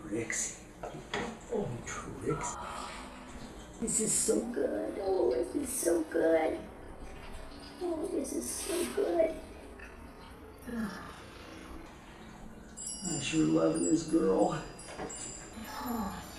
Trixie. Oh, Trixie. This is so good. Oh, this is so good. Oh, this is so good. I'm sure loving this girl. Oh.